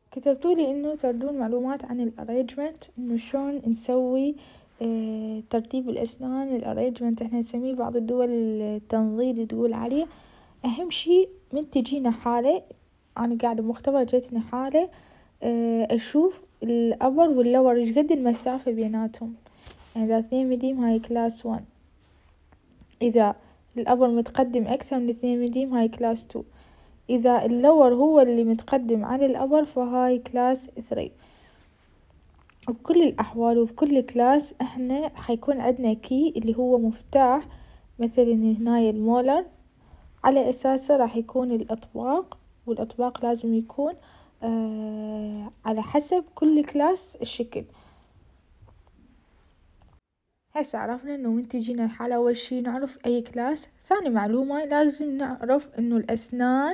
كتبتولي انه تردون معلومات عن الارينجمنت، انه شلون نسوي ترتيب الاسنان. الارينجمنت احنا نسميه بعض الدول التنظير تقول عليه. اهم شي من تجينا حالة، انا قاعدة بمختبر جتني حالة اشوف الابر واللور ايش قد المسافة بيناتهم. يعني اذا 2 ملم هاي كلاس 1، اذا الابر متقدم اكثر من 2 ملم هاي كلاس 2، اذا اللور هو اللي متقدم عن الابر فهاي كلاس 3. بكل الاحوال وبكل كلاس احنا حيكون عندنا كي اللي هو مفتاح، مثلا هناي المولر، على اساسه راح يكون الاطباق، والاطباق لازم يكون على حسب كل كلاس الشكل. هسه عرفنا انه من تجينا الحالة اول شي نعرف اي كلاس. ثاني معلومة لازم نعرف انه الاسنان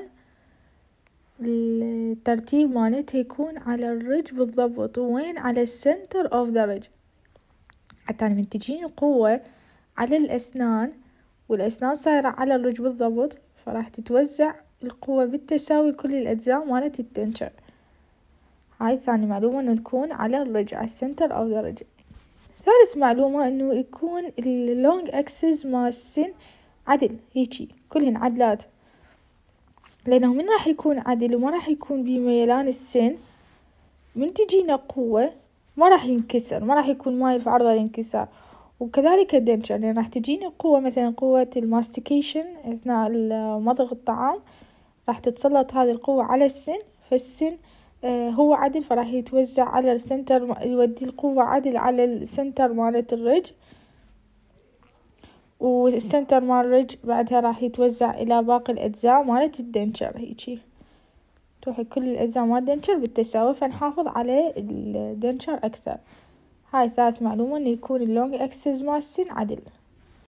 الترتيب مالتها يكون على الرج بالضبط، وين على السنتر اوف ذا رج. حتى من تجيني قوة على الاسنان والاسنان صايرة على الرج بالضبط، فراح تتوزع القوة بالتساوي لكل الاجزاء مالت الدنشر. هاي ثاني معلومة انه تكون على الرج، على السنتر اوف ذا رج. ثالث معلومة انه يكون اللونج اكسس مال السن عدل، هيجي كلهن عدلات، لانه من راح يكون عدل وما راح يكون بميلان السن، من تجينا قوة ما راح ينكسر، ما راح يكون مايل في عرضة الانكسار. وكذلك الدنشر، يعني راح تجيني قوة مثلا قوة الماستيكيشن اثناء مضغ الطعام، راح تتسلط هذه القوة على السن، فالسن هو عدل فراح يتوزع على السنتر، يودي القوة عدل على السنتر مالت الرج، والسنتر مال الرج بعدها راح يتوزع الى باقي الاجزاء مالت الدنشر. هيجي تروح كل الاجزاء مال الدنشر بالتساوي، فنحافظ على الدنشر اكثر. هاي ثالث معلومة انه يكون اللونج اكسس مال السن عدل.